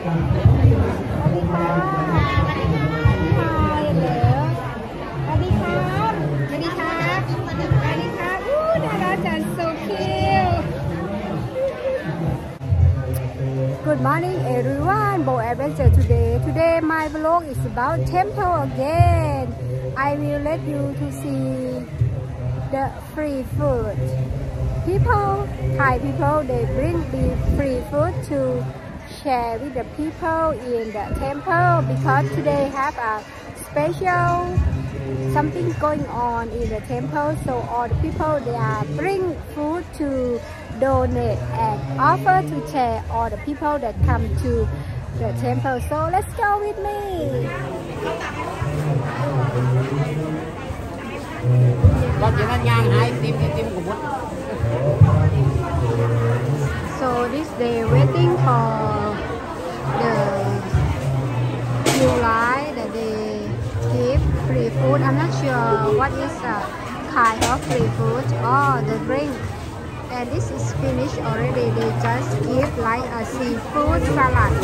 Good morning everyone, Bo Adventure today. Today my vlog is about temple again. I will let you to see the free food. People, Thai people, they bring the free food to share with the people in the temple because today have a special something going on in the temple. So all the people they are bring food to donate and offer to share all the people that come to the temple. So let's go with me. So this day waiting for the queue line that they give free food. I'm not sure what is kind of free food or the drink. And this is finished already. They just give like a seafood salad.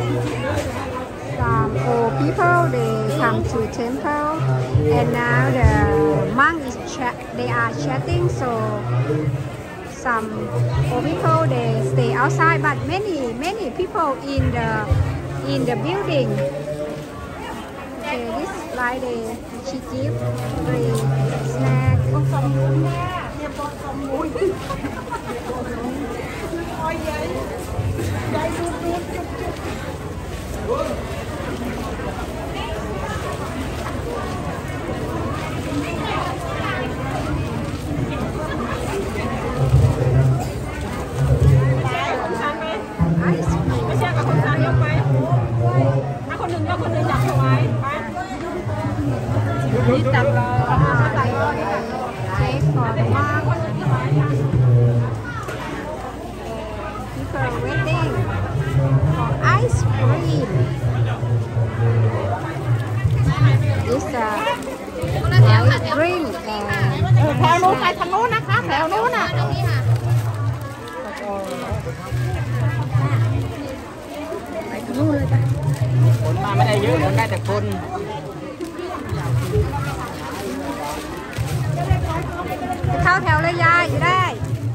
Some old people they come to temple, and now the monk is they are chatting. So some old people they stay outside, but many people in the building. Okay, this like she give free snack. Drink แถวนู้นไปทางนู้นนะคะแถวนู้นน่ะไปทางนู้นเลยจ้ะคนมาไม่ได้เยอะคนได้แต่คนเข้าแถวเลยยายจะได้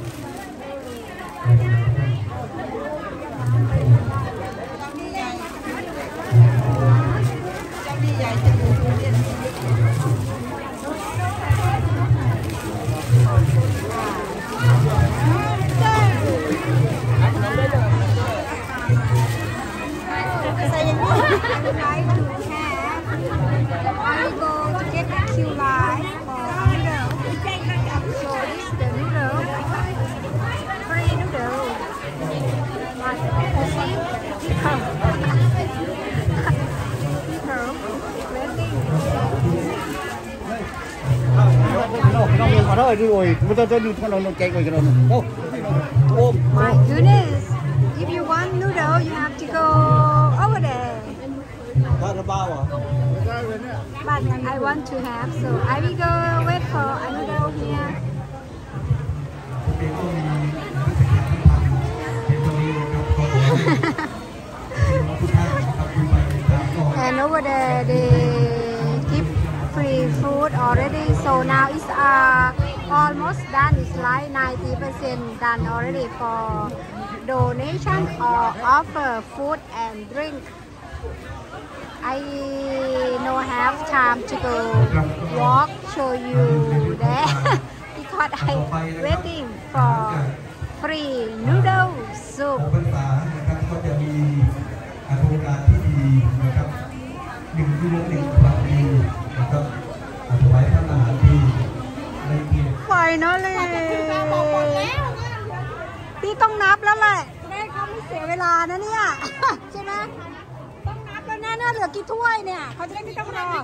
My goodness, if you want noodle, you have to go over there. But I want to have, so I will go wait for a noodle here. And over there, they give free food already. So now it's almost done. It's like 90% done already for donation or offer food and drink. I no have time to go walk show you there because I waiting for free noodle soup. Finally พี่ต้องนับแล้วแหละได้เขาไม่เสียเวลานะเนี่ยใช่ไหมต้องนับแล้วนะเนี่ยเหลือกี่ถ้วยเนี่ยเขาจะได้ไม่ต้องรอ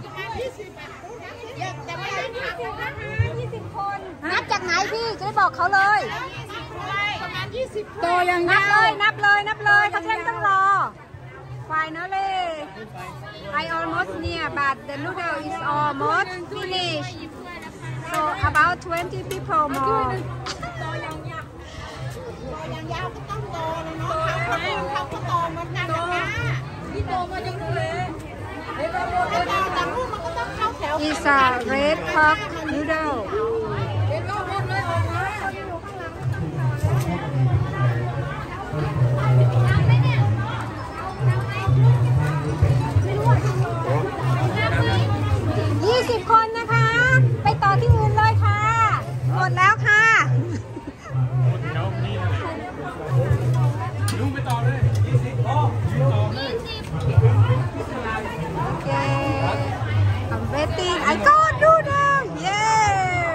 20 คนนับจากไหนพี่จะได้บอกเขาเลยประมาณ20ตัวยังนับเลยเขาจะได้ไม่ต้องรอ Finally I almost near but the noodle is almost finished so about 20 people more ยาวก็ต้องโตเลยเนาะเขาก็โตเหมือนกันนะคะ is a red pork noodle. $20 คนนะคะ ไปต่อที่อื่นเลยค่ะ หมดแล้วค่ะลุงไปต่อเลยโอเค I'm waiting I got noodle yeah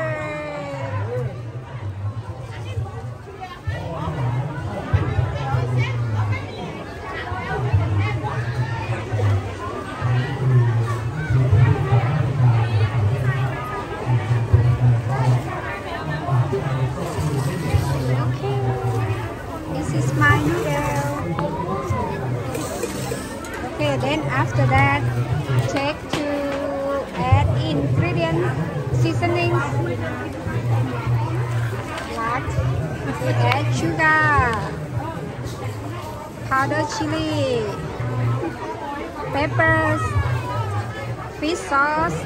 Okay, then after that, check to add ingredients, seasonings. Like we add sugar, powdered chili, peppers, fish sauce.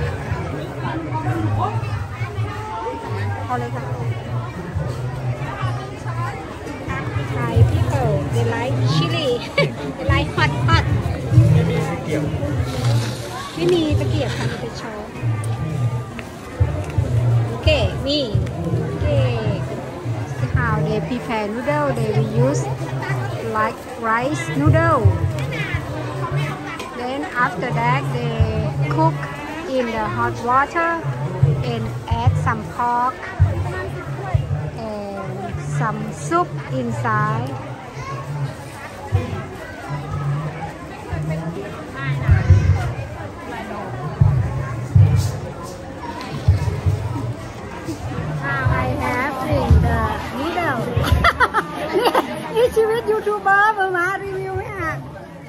Thai people, they like chili. They like hot. ไม่มีตะเกียบค่ะมีแต่ช้อนโอเคมีโอเค how they prepare noodle they will use like rice noodle then after that they cook in the hot water and add some pork and some soup insideนี่ชีวิตยูทูบเบอร์มารีวิวไหมฮะ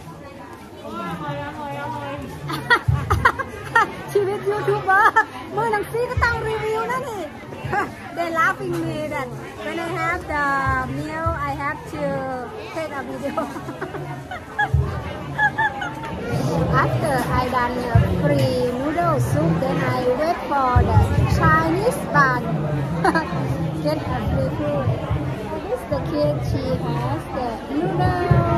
ชีวิตยูทูบเบอร์เมื่อนังซีก็ต้องรีวิวนะนี่ They laughing me that when I have the meal I have to take a video After I done the free noodle soup then I wait for the Chinese bun get a free food The kid, she has the noodle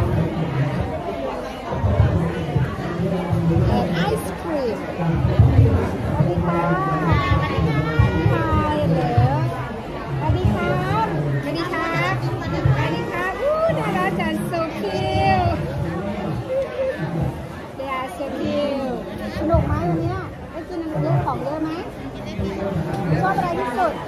and ice cream. สวัสดีค่ะสวัสดีครับสวัสดีครับสวัสดีครับน่ารักจัง so cute they are so cute สนุกไหมวันนี้ได้กินอะไรเยอะของเยอะไหมชอบอะไรที่สุด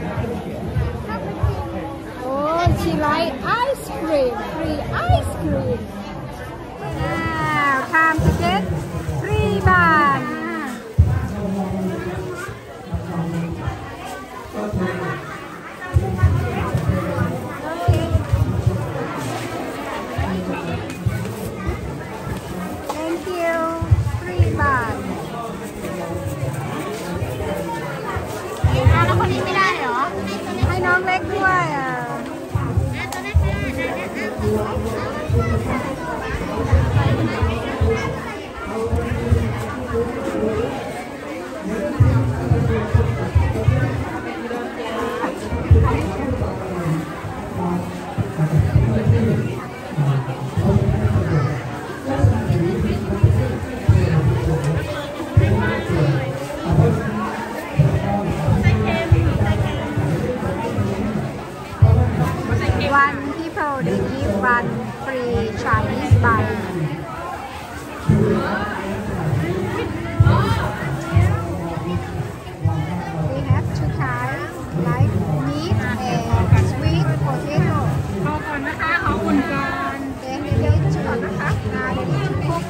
She like ice cream, free ice cream. Now, time to get free bun. Okay. Thank you, free bun. แล้วคนนี้ไม่ได้เหรอให้น้องเล็กด้วยอ่ะThey give one free Chinese bun. We have two kinds, like meat and sweet potato. ขอก่อนนะคะขออุ่นก่อน Then they need to cook นะคะ Now they need to cook.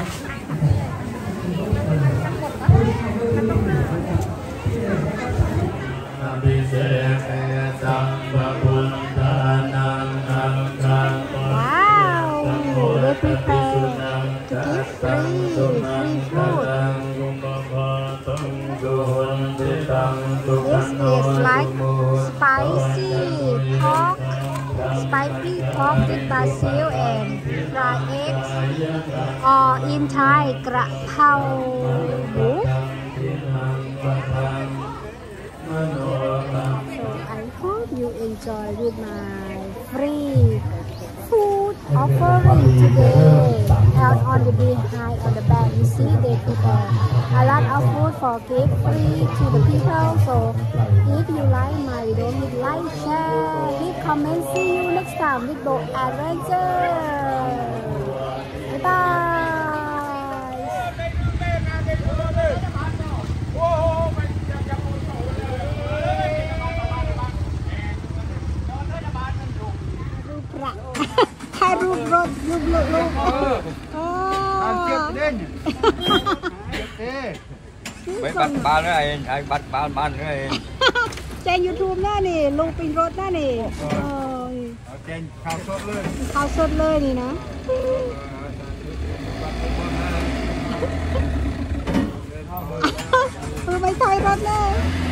spicy pork with basil and fried eggs or in Thai กระเพราหมู So I hope you enjoy with my free food offering today. And on the behind on the back you see they prepare a lot of food for give free to the people. So if you like my video, hit like, share, leave comment. See you next time with Bo Adventure. Bye bye.ถ่ายรูปรถรูปไปบัดบ้านเลยไอ้บัดบ้านเลยแจ้ง YouTube หน้านี่ลงเป็นรถหน้านี่แจ้งข่าวสดเลยนี่นะไปถ่ายรถเลย